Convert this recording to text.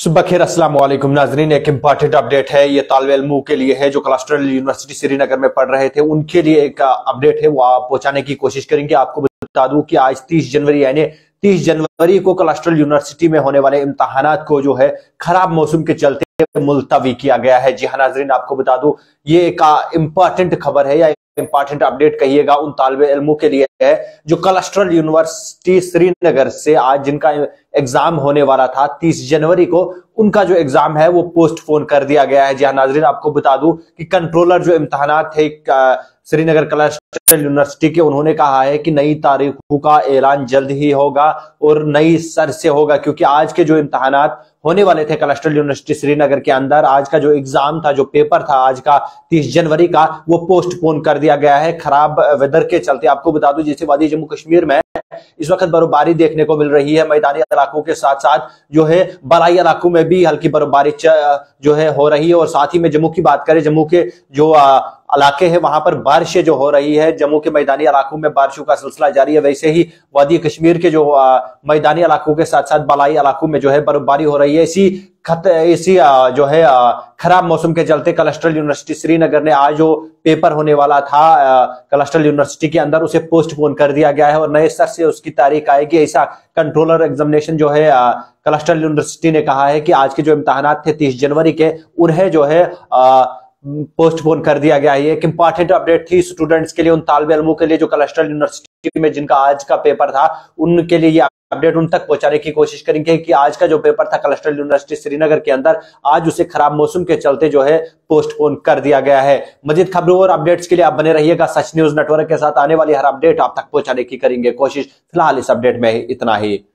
सुबह खैर, अस्सलाम वालेकुम नाजरीन। एक इंपॉर्टेंट अपडेट है, ये तालिब इल्मों के लिए है जो क्लस्टर यूनिवर्सिटी श्रीनगर में पढ़ रहे थे, उनके लिए एक अपडेट है, वो आप पहुंचाने की कोशिश करेंगे। आपको बता दूं कि आज 30 जनवरी यानी 30 जनवरी को क्लस्टर यूनिवर्सिटी में होने वाले इम्तहानात को जो है खराब मौसम के चलते मुलतवी किया गया है। जी हाँ नाजरीन, आपको बता दूं ये एक इंपॉर्टेंट खबर है या इंपॉर्टेंट अपडेट कहिएगा उन तालिबे इल्मों के लिए है जो क्लस्टर यूनिवर्सिटी श्रीनगर से आज जिनका एग्जाम होने वाला था 30 जनवरी को, उनका जो एग्जाम है वो पोस्टपोन कर दिया गया है। जी हाँ नाजरीन, आपको बता दूं कि कंट्रोलर जो इम्तहानात थे श्रीनगर क्लस्टर यूनिवर्सिटी के, उन्होंने कहा है कि नई तारीखों का ऐलान जल्द ही होगा और नई सर से होगा, क्योंकि आज के जो इम्तहानात होने वाले थे क्लस्टर यूनिवर्सिटी श्रीनगर के अंदर, आज का जो एग्जाम था, जो पेपर था आज का 30 जनवरी का, वो पोस्टपोन कर दिया गया है खराब वेदर के चलते। आपको बता दूं जैसे वादी जम्मू कश्मीर में इस वक्त बर्फबारी देखने को मिल रही है, मैदानी इलाकों के साथ साथ जो है बलाई इलाकों में भी हल्की बर्फबारी जो है हो रही है। और साथ ही में जम्मू की बात करें, जम्मू के जो इलाके हैं वहां पर बारिशें जो हो रही है, जम्मू के मैदानी इलाकों में बारिशों का सिलसिला जारी है। वैसे ही वादी कश्मीर के जो मैदानी इलाकों के साथ साथ बलाई इलाकों में जो है बर्फबारी हो रही है। इसी जो है खराब मौसम के चलते क्लस्टर यूनिवर्सिटी श्रीनगर ने आज जो पेपर होने वाला था क्लस्टर यूनिवर्सिटी के अंदर, उसे पोस्टपोन कर दिया गया है और नए सर से उसकी तारीख आएगी। ऐसा कंट्रोलर एग्जामिनेशन जो है क्लस्टर यूनिवर्सिटी ने कहा है कि आज के जो इम्तहानात थे 30 जनवरी के, उन्हें जो है पोस्टपोन कर दिया गया है। एक इंपॉर्टेंट अपडेट थी स्टूडेंट्स के लिए, उन तालिबे इल्मों के लिए जो क्लस्टर यूनिवर्सिटी में जिनका आज का पेपर था, उनके लिए ये अपडेट उन तक पहुंचाने की कोशिश करेंगे कि आज का जो पेपर था क्लस्टर यूनिवर्सिटी श्रीनगर के अंदर, आज उसे खराब मौसम के चलते जो है पोस्टपोन कर दिया गया है। मजीद खबरों और अपडेट्स के लिए आप बने रहिएगा सच न्यूज नेटवर्क के साथ। आने वाली हर अपडेट आप तक पहुंचाने की करेंगे कोशिश। फिलहाल इस अपडेट में इतना ही।